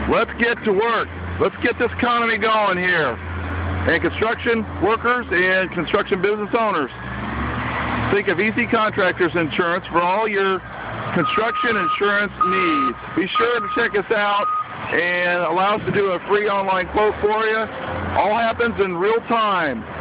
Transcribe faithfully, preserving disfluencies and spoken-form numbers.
Let's get to work. Let's get this economy going here. And construction workers and construction business owners, think of Easy Contractors Insurance for all your construction insurance needs. Be sure to check us out and allow us to do a free online quote for you. All happens in real time.